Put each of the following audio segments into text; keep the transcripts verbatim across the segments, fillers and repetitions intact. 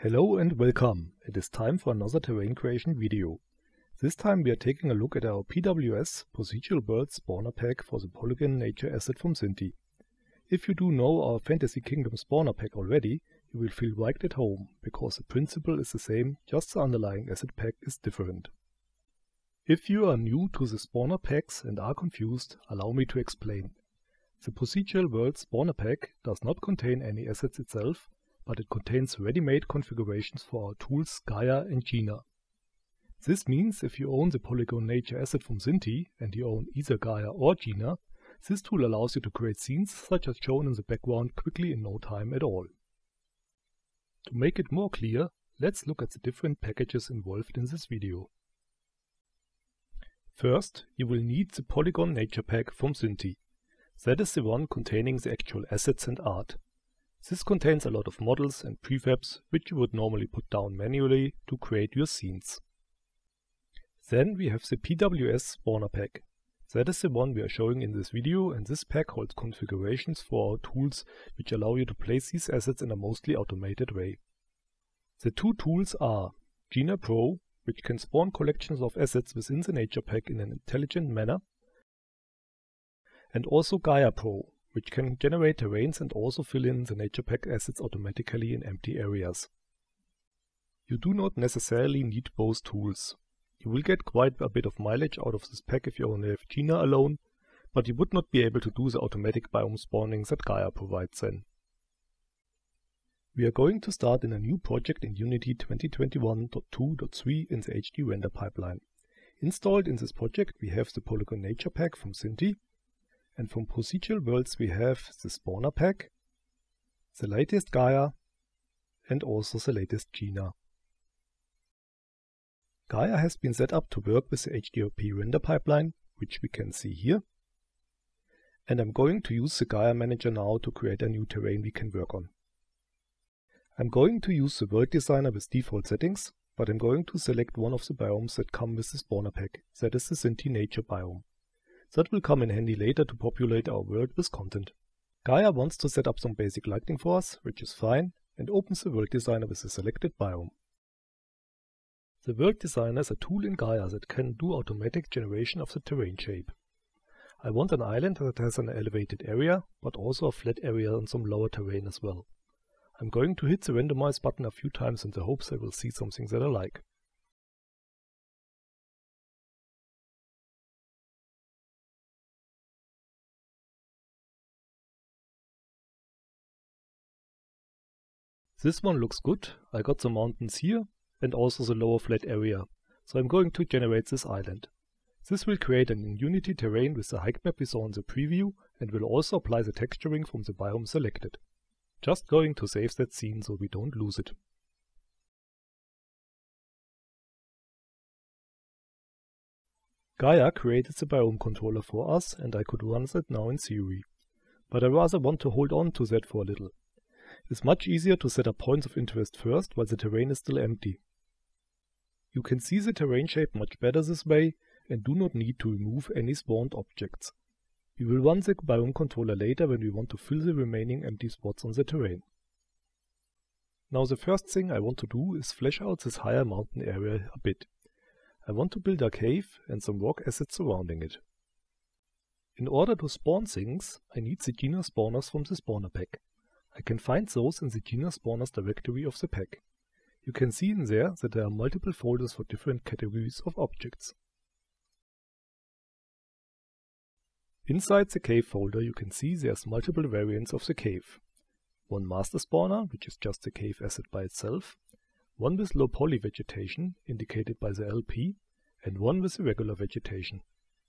Hello and welcome. It is time for another terrain creation video. This time we are taking a look at our P W S Procedural World Spawner Pack for the Polygon Nature asset from Sinti. If you do know our Fantasy Kingdom Spawner Pack already, you will feel right at home, because the principle is the same, just the underlying asset pack is different. If you are new to the Spawner Packs and are confused, allow me to explain. The Procedural World Spawner Pack does not contain any assets itself, but it contains ready-made configurations for our tools Gaia and Gina. This means if you own the Polygon Nature asset from Sinti and you own either Gaia or Gina, this tool allows you to create scenes such as shown in the background quickly in no time at all. To make it more clear, let's look at the different packages involved in this video. First, you will need the Polygon Nature pack from Sinti. That is the one containing the actual assets and art. This contains a lot of models and prefabs which you would normally put down manually to create your scenes. Then we have the P W S Spawner Pack. That is the one we are showing in this video, and this pack holds configurations for our tools which allow you to place these assets in a mostly automated way. The two tools are Gina Pro, which can spawn collections of assets within the nature pack in an intelligent manner, and also Gaia Pro, which can generate terrains and also fill in the nature pack assets automatically in empty areas. You do not necessarily need both tools. You will get quite a bit of mileage out of this pack if you only have Gina alone, but you would not be able to do the automatic biome spawning that Gaia provides then. We are going to start in a new project in Unity twenty twenty-one point two point three in the H D render pipeline. Installed in this project we have the Polygon Nature pack from Sinti, and from Procedural Worlds we have the Spawner pack, the latest Gaia, and also the latest Gina. Gaia has been set up to work with the H D R P render pipeline, which we can see here. And I'm going to use the Gaia Manager now to create a new terrain we can work on. I'm going to use the World Designer with default settings, but I'm going to select one of the biomes that come with the Spawner pack, that is the Sinti Nature biome. That will come in handy later to populate our world with content. Gaia wants to set up some basic lighting for us, which is fine, and opens the World Designer with the selected biome. The World Designer is a tool in Gaia that can do automatic generation of the terrain shape. I want an island that has an elevated area, but also a flat area and some lower terrain as well. I'm going to hit the randomize button a few times in the hopes I will see something that I like. This one looks good. I got the mountains here and also the lower flat area, so I'm going to generate this island. This will create an Unity terrain with the height map we saw in the preview and will also apply the texturing from the biome selected. Just going to save that scene so we don't lose it. Gaia created the biome controller for us and I could run that now in theory, but I rather want to hold on to that for a little. It's much easier to set up points of interest first while the terrain is still empty. You can see the terrain shape much better this way and do not need to remove any spawned objects. We will run the biome controller later when we want to fill the remaining empty spots on the terrain. Now the first thing I want to do is flesh out this higher mountain area a bit. I want to build a cave and some rock assets surrounding it. In order to spawn things, I need the Gina spawners from the Spawner pack. I can find those in the Gina spawners directory of the pack. You can see in there that there are multiple folders for different categories of objects. Inside the cave folder you can see there's multiple variants of the cave. One master spawner, which is just the cave asset by itself, one with low poly vegetation, indicated by the L P, and one with irregular vegetation.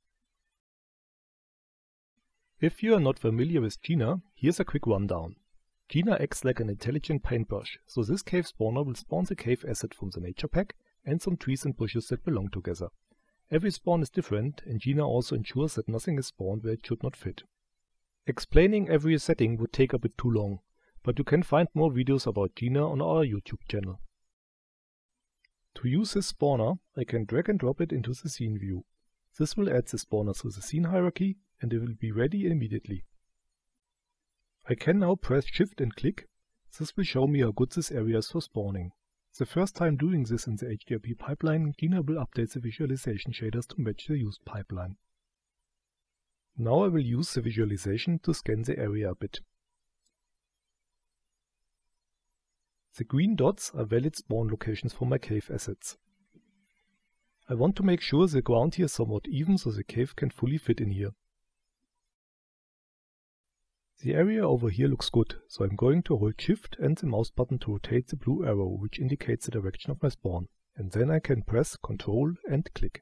If you are not familiar with Gina, here's a quick rundown. Gina acts like an intelligent paintbrush, so this cave spawner will spawn the cave asset from the nature pack and some trees and bushes that belong together. Every spawn is different, and Gina also ensures that nothing is spawned where it should not fit. Explaining every setting would take a bit too long, but you can find more videos about Gina on our YouTube channel. To use this spawner, I can drag and drop it into the scene view. This will add the spawner to the scene hierarchy, and it will be ready immediately. I can now press Shift and click. This will show me how good this area is for spawning. The first time doing this in the H D R P pipeline, Cleaner will update the visualization shaders to match the used pipeline. Now I will use the visualization to scan the area a bit. The green dots are valid spawn locations for my cave assets. I want to make sure the ground here is somewhat even so the cave can fully fit in here. The area over here looks good, so I'm going to hold Shift and the mouse button to rotate the blue arrow, which indicates the direction of my spawn, and then I can press Control and click.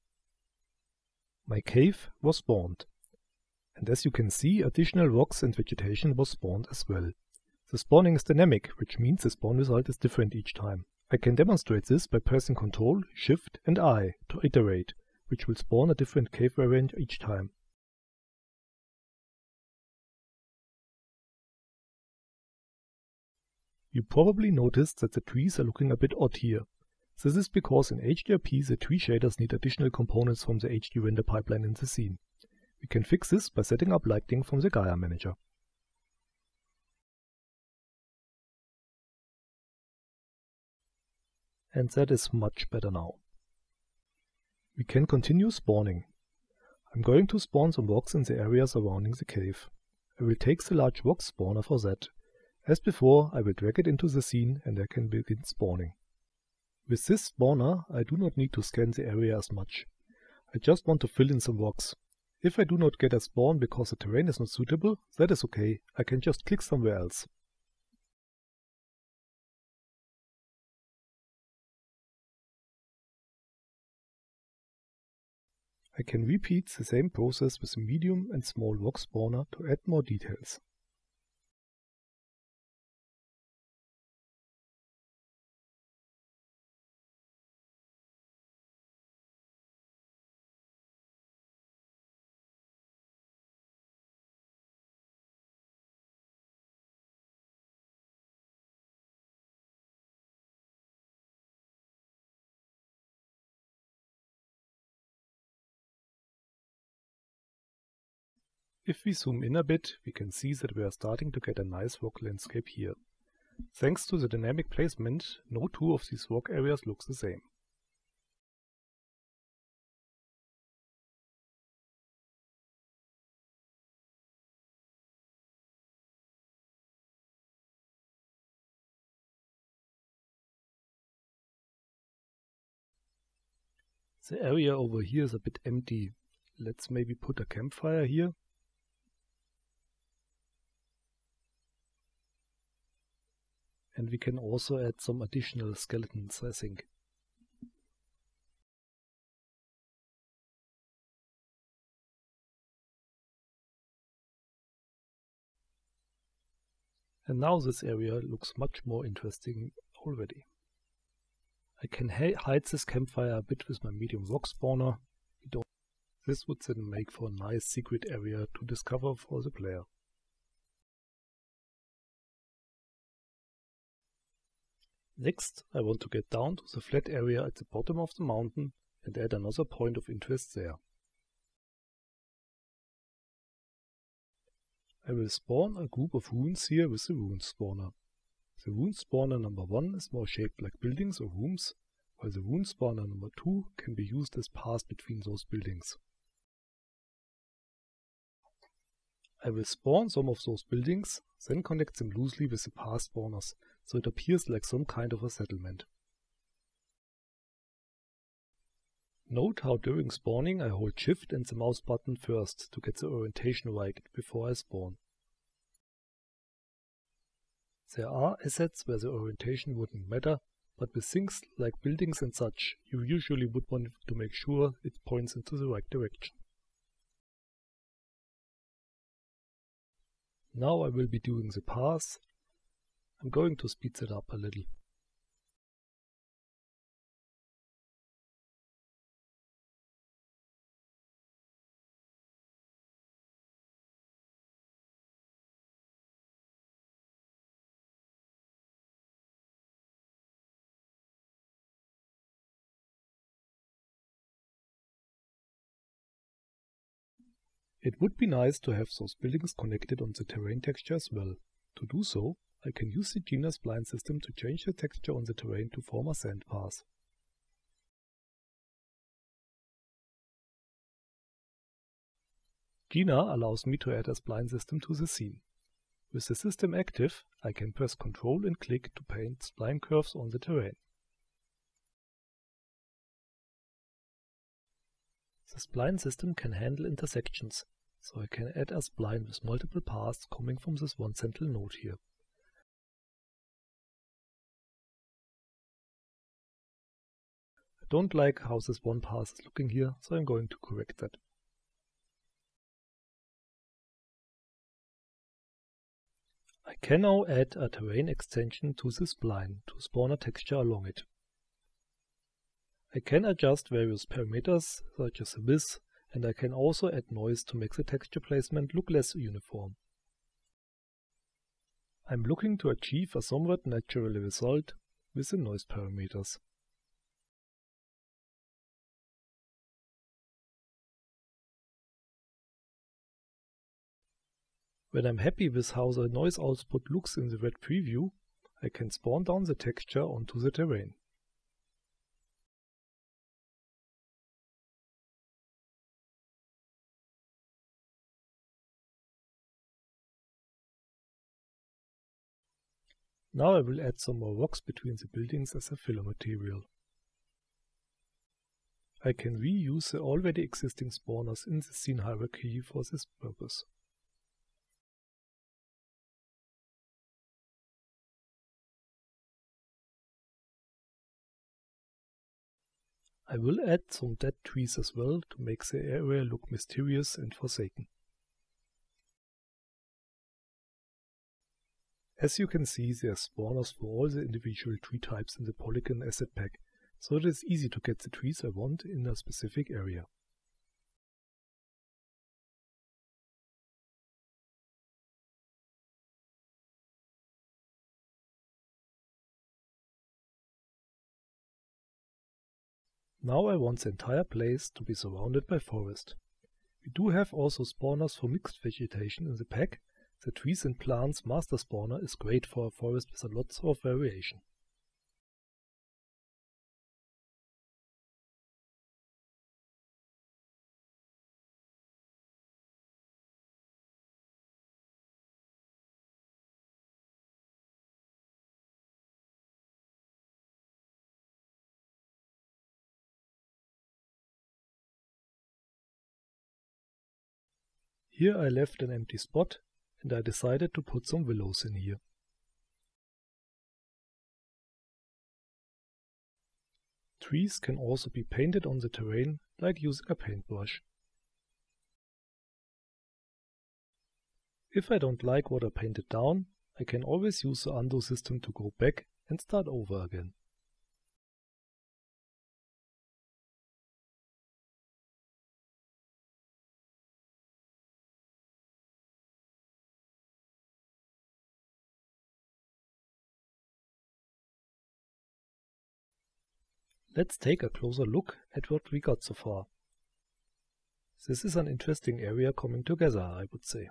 My cave was spawned. And as you can see, additional rocks and vegetation was spawned as well. The spawning is dynamic, which means the spawn result is different each time. I can demonstrate this by pressing Control, Shift and I to iterate, which will spawn a different cave variant each time. You probably noticed that the trees are looking a bit odd here. This is because in H D R P the tree shaders need additional components from the H D render pipeline in the scene. We can fix this by setting up lighting from the Gaia Manager. And that is much better now. We can continue spawning. I'm going to spawn some rocks in the area surrounding the cave. I will take the large rock spawner for that. As before, I will drag it into the scene and I can begin spawning. With this spawner, I do not need to scan the area as much. I just want to fill in some rocks. If I do not get a spawn because the terrain is not suitable, that is okay, I can just click somewhere else. I can repeat the same process with a medium and small rock spawner to add more details. If we zoom in a bit, we can see that we are starting to get a nice rock landscape here. Thanks to the dynamic placement, no two of these rock areas look the same. The area over here is a bit empty. Let's maybe put a campfire here. And we can also add some additional skeletons, I think. And now this area looks much more interesting already. I can hide this campfire a bit with my medium rock spawner. We don't this would then make for a nice secret area to discover for the player. Next, I want to get down to the flat area at the bottom of the mountain and add another point of interest there. I will spawn a group of runes here with the rune spawner. The rune spawner number one is more shaped like buildings or rooms, while the rune spawner number two can be used as paths between those buildings. I will spawn some of those buildings, then connect them loosely with the path spawners, so it appears like some kind of a settlement. Note how during spawning I hold Shift and the mouse button first to get the orientation right before I spawn. There are assets where the orientation wouldn't matter, but with things like buildings and such, you usually would want to make sure it points into the right direction. Now I will be doing the path. I'm going to speed that up a little. It would be nice to have those buildings connected on the terrain texture as well. To do so, I can use the Gina spline system to change the texture on the terrain to form a sand path. Gina allows me to add a spline system to the scene. With the system active, I can press Ctrl and click to paint spline curves on the terrain. The spline system can handle intersections, so I can add a spline with multiple paths coming from this one central node here. I don't like how this one path is looking here, so I'm going to correct that. I can now add a terrain extension to the spline to spawn a texture along it. I can adjust various parameters such as the width, and I can also add noise to make the texture placement look less uniform. I'm looking to achieve a somewhat natural result with the noise parameters. When I'm happy with how the noise output looks in the wet preview, I can spawn down the texture onto the terrain. Now I will add some more rocks between the buildings as a filler material. I can reuse the already existing spawners in the scene hierarchy for this purpose. I will add some dead trees as well to make the area look mysterious and forsaken. As you can see, there are spawners for all the individual tree types in the Polygon asset pack, so it is easy to get the trees I want in a specific area. Now I want the entire place to be surrounded by forest. We do have also spawners for mixed vegetation in the pack. The Trees and Plants master spawner is great for a forest with a lot of variation. Here I left an empty spot and I decided to put some willows in here. Trees can also be painted on the terrain, like using a paintbrush. If I don't like what I painted down, I can always use the undo system to go back and start over again. Let's take a closer look at what we got so far. This is an interesting area coming together, I would say.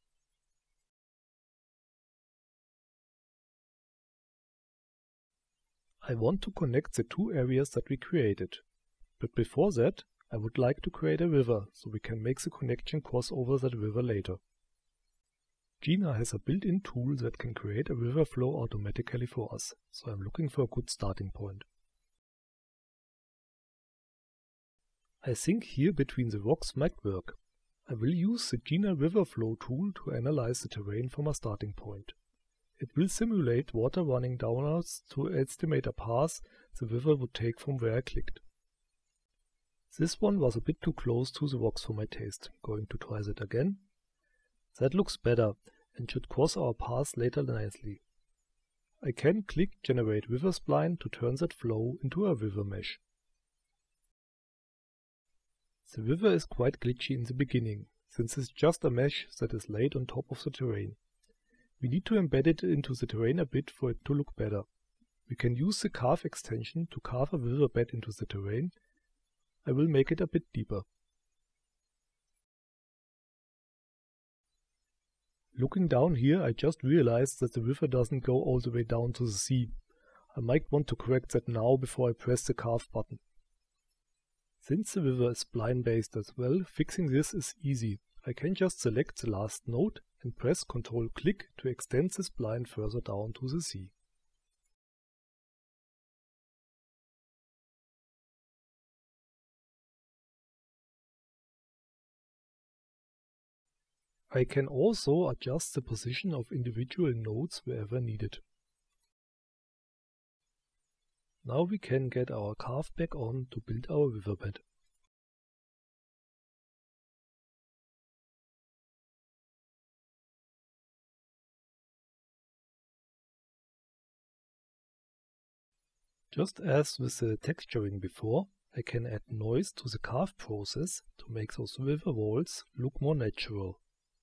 I want to connect the two areas that we created. But before that, I would like to create a river, so we can make the connection cross over that river later. Gina has a built-in tool that can create a river flow automatically for us, so I'm looking for a good starting point. I think here between the rocks might work. I will use the Gina River Flow tool to analyze the terrain from a starting point. It will simulate water running downwards to estimate a path the river would take from where I clicked. This one was a bit too close to the rocks for my taste. I'm going to try that again. That looks better and should cross our path later nicely. I can click Generate River Spline to turn that flow into a river mesh. The river is quite glitchy in the beginning, since it's just a mesh that is laid on top of the terrain. We need to embed it into the terrain a bit for it to look better. We can use the Carve extension to carve a riverbed into the terrain. I will make it a bit deeper. Looking down here, I just realized that the river doesn't go all the way down to the sea. I might want to correct that now before I press the carve button. Since the river is spline based as well, fixing this is easy. I can just select the last node and press control click to extend the spline further down to the sea. I can also adjust the position of individual nodes wherever needed. Now we can get our carve back on to build our riverbed. Just as with the texturing before, I can add noise to the carve process to make those river walls look more natural.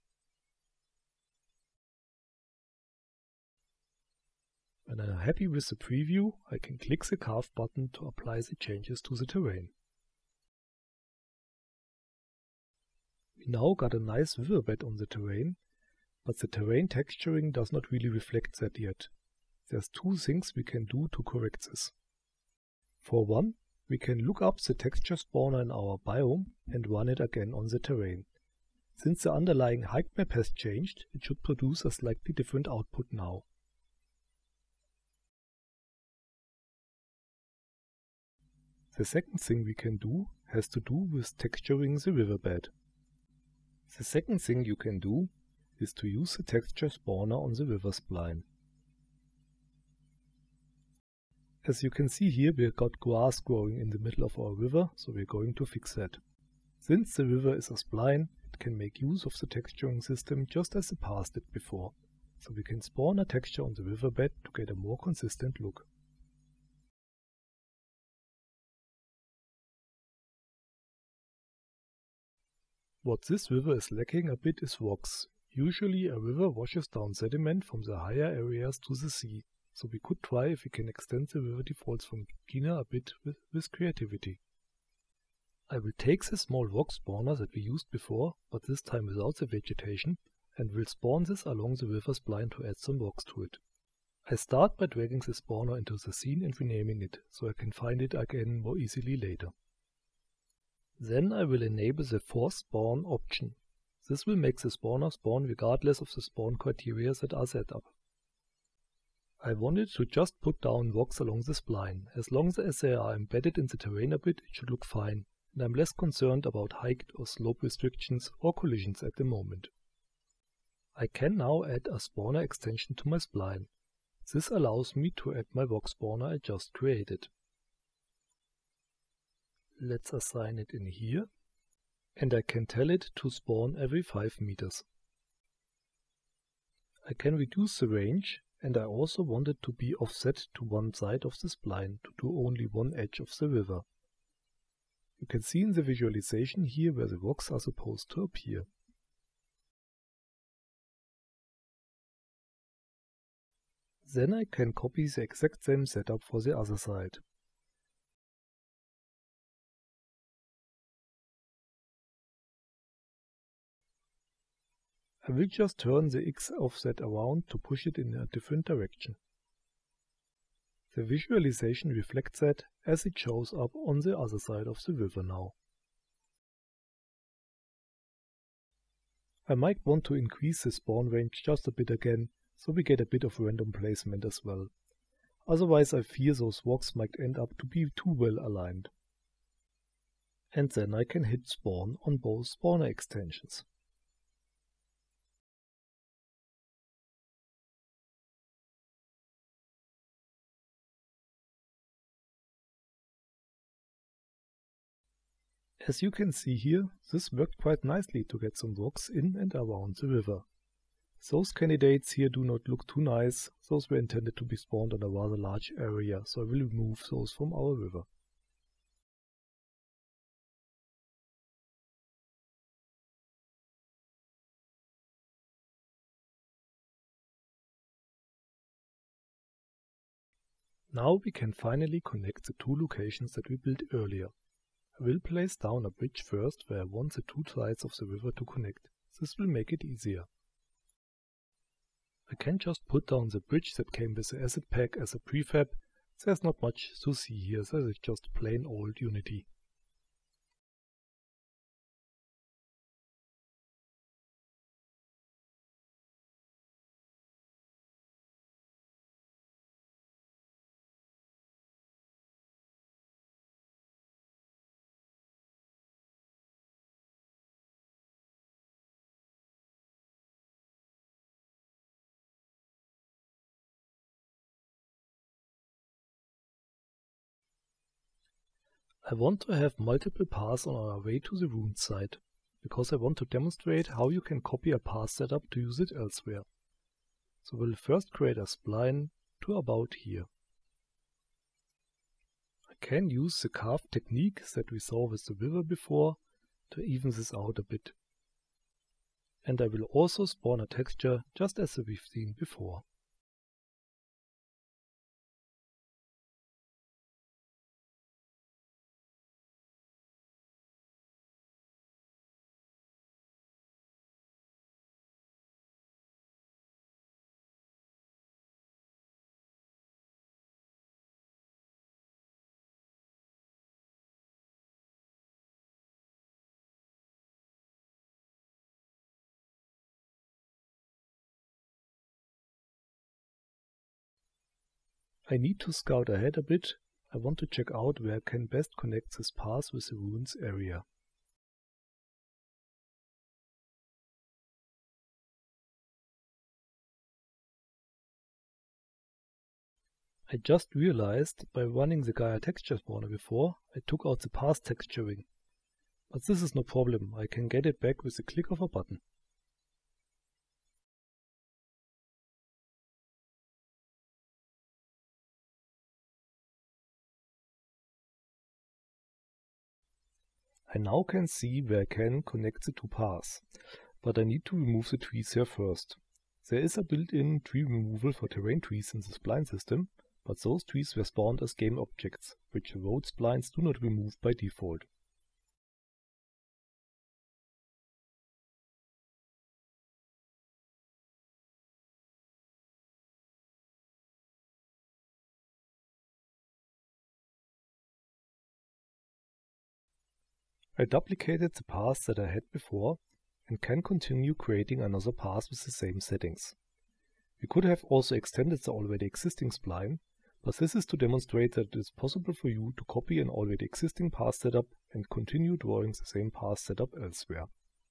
When I'm happy with the preview, I can click the carve button to apply the changes to the terrain. We now got a nice riverbed on the terrain, but the terrain texturing does not really reflect that yet. There's two things we can do to correct this. For one, we can look up the texture spawner in our biome and run it again on the terrain. Since the underlying height map has changed, it should produce a slightly different output now. The second thing we can do has to do with texturing the riverbed. The second thing you can do is to use the texture spawner on the river spline. As you can see here, we've got grass growing in the middle of our river, so we're going to fix that. Since the river is a spline, it can make use of the texturing system just as the past did before, so we can spawn a texture on the riverbed to get a more consistent look. What this river is lacking a bit is rocks. Usually a river washes down sediment from the higher areas to the sea, so we could try if we can extend the river defaults from Gina a bit with, with creativity. I will take the small rock spawner that we used before, but this time without the vegetation, and will spawn this along the river spline to add some rocks to it. I start by dragging the spawner into the scene and renaming it, so I can find it again more easily later. Then I will enable the force spawn option. This will make the spawner spawn regardless of the spawn criteria that are set up. I wanted to just put down rocks along the spline. As long as they are embedded in the terrain a bit, it should look fine, and I'm less concerned about height or slope restrictions or collisions at the moment. I can now add a spawner extension to my spline. This allows me to add my rock spawner I just created. Let's assign it in here, and I can tell it to spawn every five meters. I can reduce the range, and I also want it to be offset to one side of the spline to do only one edge of the river. You can see in the visualization here where the rocks are supposed to appear. Then I can copy the exact same setup for the other side. I will just turn the X offset around to push it in a different direction. The visualization reflects that as it shows up on the other side of the river now. I might want to increase the spawn range just a bit again, so we get a bit of random placement as well. Otherwise I fear those rocks might end up to be too well aligned. And then I can hit spawn on both spawner extensions. As you can see here, this worked quite nicely to get some rocks in and around the river. Those candidates here do not look too nice, those were intended to be spawned on a rather large area, so I will remove those from our river. Now we can finally connect the two locations that we built earlier. I will place down a bridge first where I want the two sides of the river to connect. This will make it easier. I can just put down the bridge that came with the asset pack as a prefab. There's not much to see here, so it's just plain old Unity. I want to have multiple paths on our way to the ruined site, because I want to demonstrate how you can copy a path setup to use it elsewhere. So we'll first create a spline to about here. I can use the carve technique that we saw with the river before to even this out a bit. And I will also spawn a texture just as we've seen before. I need to scout ahead a bit. I want to check out where I can best connect this path with the ruins area. I just realized by running the Gaia texture spawner before, I took out the path texturing. But this is no problem, I can get it back with the click of a button. I now can see where I can connect the two paths, but I need to remove the trees here first. There is a built-in tree removal for terrain trees in the spline system, but those trees were spawned as game objects, which the road splines do not remove by default. I duplicated the path that I had before and can continue creating another path with the same settings. We could have also extended the already existing spline, but this is to demonstrate that it is possible for you to copy an already existing path setup and continue drawing the same path setup elsewhere.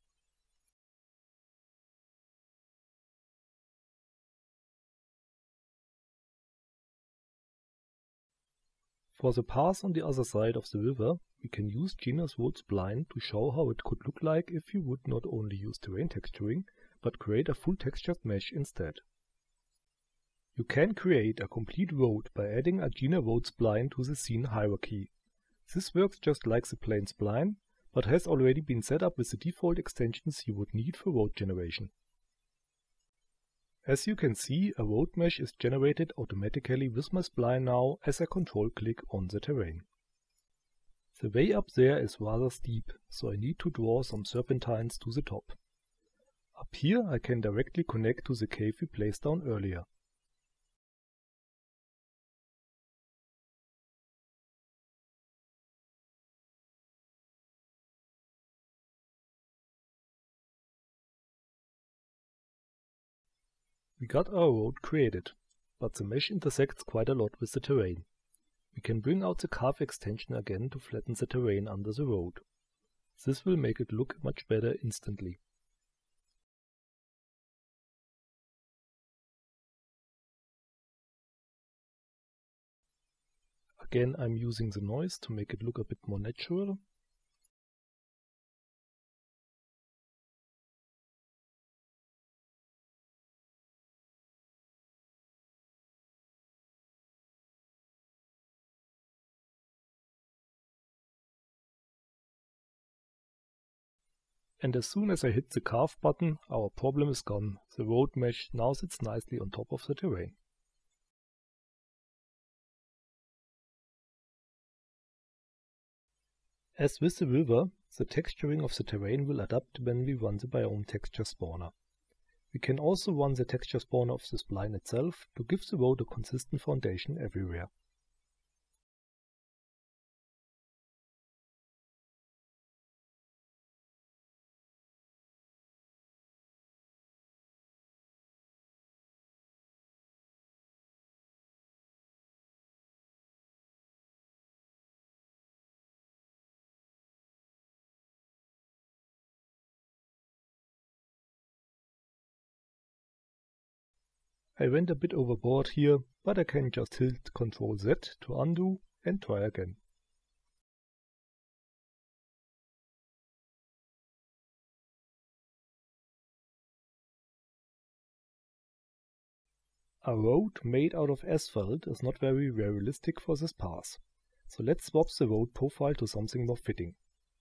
For the path on the other side of the river, we can use Gina's Road Spline to show how it could look like if you would not only use terrain texturing, but create a full textured mesh instead. You can create a complete road by adding a Gina Road Spline to the scene hierarchy. This works just like the plain spline, but has already been set up with the default extensions you would need for road generation. As you can see, a road mesh is generated automatically with my spline now as I control click on the terrain. The way up there is rather steep, so I need to draw some serpentines to the top. Up here I can directly connect to the cave we placed down earlier. We got our road created, but the mesh intersects quite a lot with the terrain. We can bring out the carve extension again to flatten the terrain under the road. This will make it look much better instantly. Again, I'm using the noise to make it look a bit more natural. And as soon as I hit the carve button, our problem is gone. The road mesh now sits nicely on top of the terrain. As with the river, the texturing of the terrain will adapt when we run the biome texture spawner. We can also run the texture spawner of the spline itself to give the road a consistent foundation everywhere. I went a bit overboard here, but I can just hit control Z to undo and try again. A road made out of asphalt is not very realistic for this path, so let's swap the road profile to something more fitting.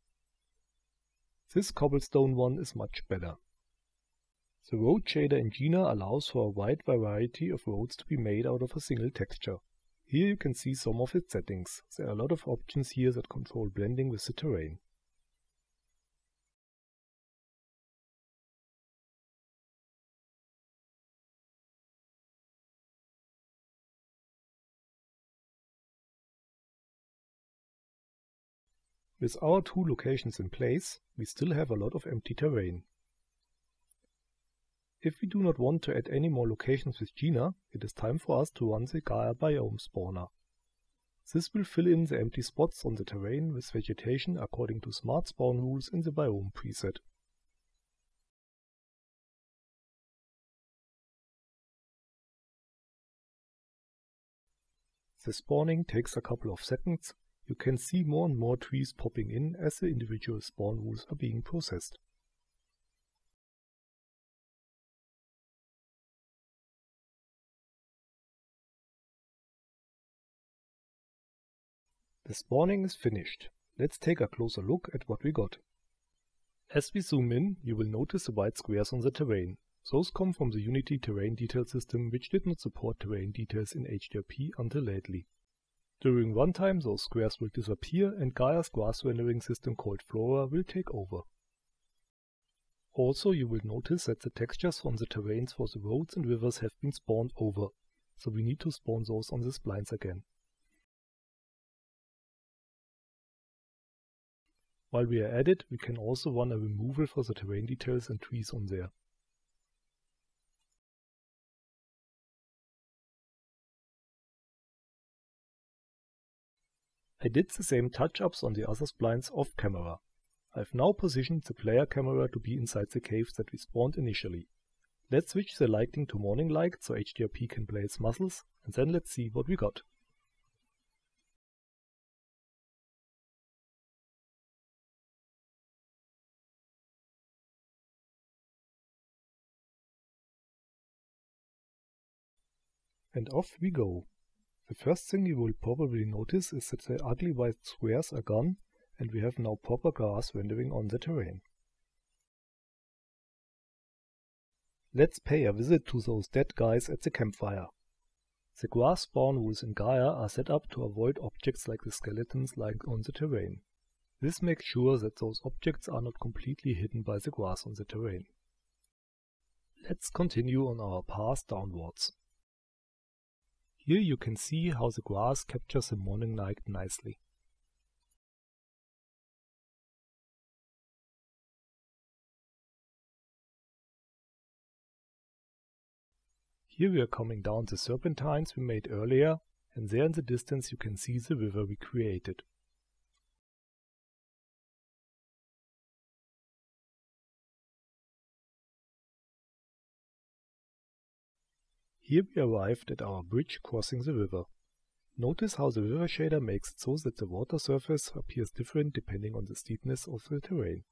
This cobblestone one is much better. The road shader in Gina allows for a wide variety of roads to be made out of a single texture. Here you can see some of its settings. There are a lot of options here that control blending with the terrain. With our two locations in place, we still have a lot of empty terrain. If we do not want to add any more locations with Gina, it is time for us to run the Gaia Biome Spawner. This will fill in the empty spots on the terrain with vegetation according to smart spawn rules in the Biome preset. The spawning takes a couple of seconds. You can see more and more trees popping in as the individual spawn rules are being processed. The spawning is finished. Let's take a closer look at what we got. As we zoom in, you will notice the white squares on the terrain. Those come from the Unity terrain detail system, which did not support terrain details in H D R P until lately. During runtime, those squares will disappear and Gaia's grass rendering system called Flora will take over. Also, you will notice that the textures on the terrains for the roads and rivers have been spawned over, so we need to spawn those on the splines again. While we are at it, we can also run a removal for the terrain details and trees on there. I did the same touch-ups on the other splines off camera. I've now positioned the player camera to be inside the caves that we spawned initially. Let's switch the lighting to morning light so H D R P can play its muscles, and then let's see what we got. And off we go. The first thing you will probably notice is that the ugly white squares are gone and we have now proper grass rendering on the terrain. Let's pay a visit to those dead guys at the campfire. The grass spawn rules in Gaia are set up to avoid objects like the skeletons lying on the terrain. This makes sure that those objects are not completely hidden by the grass on the terrain. Let's continue on our path downwards. Here you can see how the grass captures the morning light nicely. Here we are coming down the serpentines we made earlier, and there in the distance you can see the river we created. Here we arrived at our bridge crossing the river. Notice how the river shader makes it so that the water surface appears different depending on the steepness of the terrain.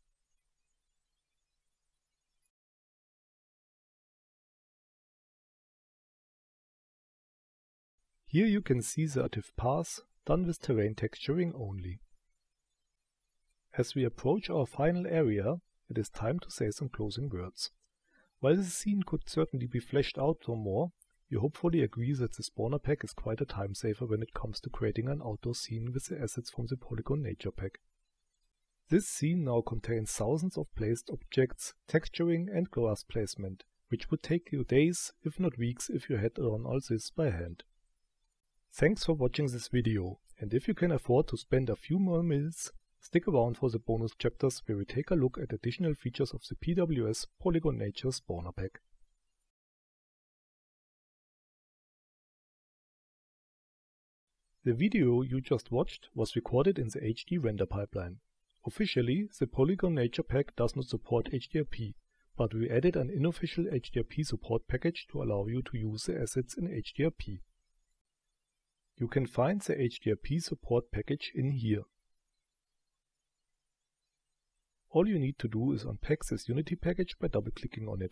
Here you can see the additive path done with terrain texturing only. As we approach our final area, it is time to say some closing words. While the scene could certainly be fleshed out some more, you hopefully agree that the spawner pack is quite a time saver when it comes to creating an outdoor scene with the assets from the Polygon Nature Pack. This scene now contains thousands of placed objects, texturing and grass placement, which would take you days, if not weeks, if you had to run all this by hand. Thanks for watching this video, and if you can afford to spend a few more minutes, stick around for the bonus chapters where we take a look at additional features of the P W S Polygon Nature Spawner Pack. The video you just watched was recorded in the H D render pipeline. Officially, the Polygon Nature Pack does not support H D R P, but we added an unofficial H D R P support package to allow you to use the assets in H D R P. You can find the H D R P support package in here. All you need to do is unpack this Unity package by double-clicking on it.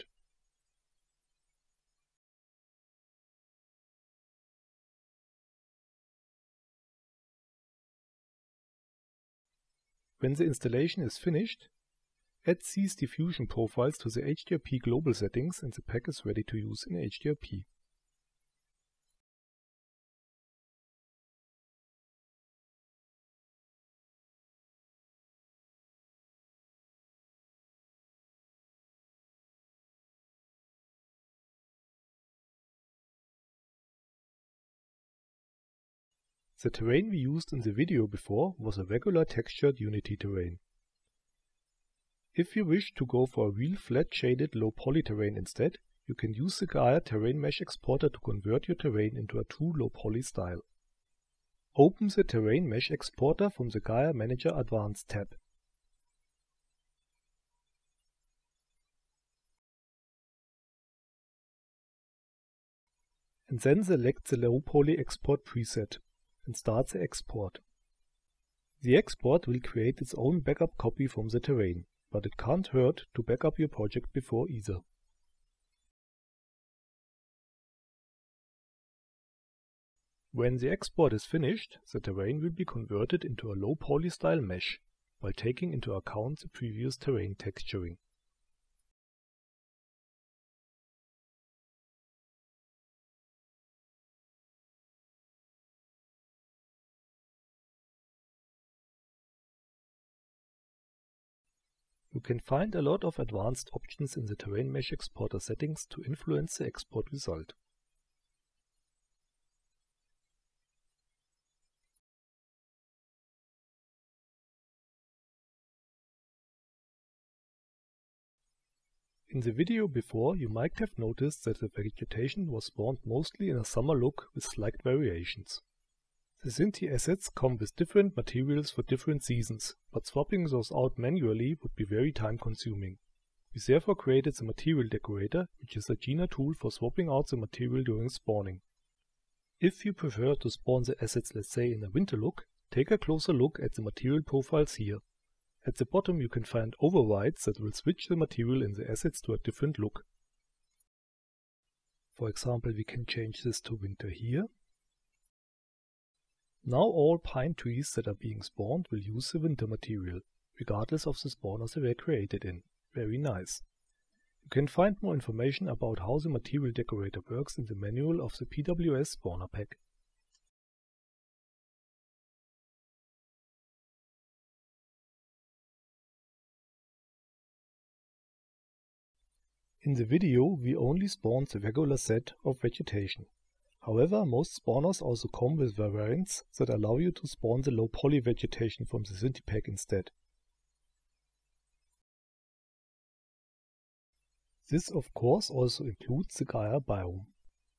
When the installation is finished, add these diffusion profiles to the H D R P global settings and the pack is ready to use in H D R P. The terrain we used in the video before was a regular textured Unity terrain. If you wish to go for a real flat shaded low poly terrain instead, you can use the Gaia Terrain Mesh Exporter to convert your terrain into a true low poly style. Open the Terrain Mesh Exporter from the Gaia Manager Advanced tab. And then select the low poly export preset and start the export. The export will create its own backup copy from the terrain, but it can't hurt to back up your project before either. When the export is finished, the terrain will be converted into a low poly style mesh, while taking into account the previous terrain texturing. You can find a lot of advanced options in the Terrain Mesh Exporter settings to influence the export result. In the video before, you might have noticed that the vegetation was spawned mostly in a summer look with slight variations. The Sinti assets come with different materials for different seasons, but swapping those out manually would be very time consuming. We therefore created the Material Decorator, which is a Gina tool for swapping out the material during spawning. If you prefer to spawn the assets, let's say in a winter look, take a closer look at the material profiles here. At the bottom you can find overrides that will switch the material in the assets to a different look. For example, we can change this to winter here. Now all pine trees that are being spawned will use the winter material, regardless of the spawners they were created in. Very nice. You can find more information about how the Material Decorator works in the manual of the P W S Spawner Pack. In the video we only spawned the regular set of vegetation. However, most spawners also come with variants that allow you to spawn the low poly vegetation from the Sinti pack instead. This of course also includes the Gaia biome.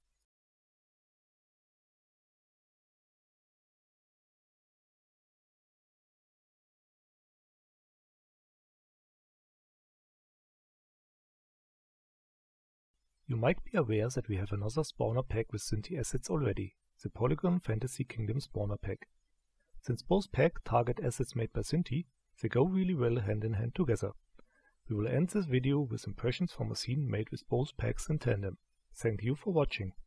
You might be aware that we have another spawner pack with Sinti assets already, the Polygon Fantasy Kingdom Spawner Pack. Since both packs target assets made by Sinti, they go really well hand in hand together. We will end this video with impressions from a scene made with both packs in tandem. Thank you for watching.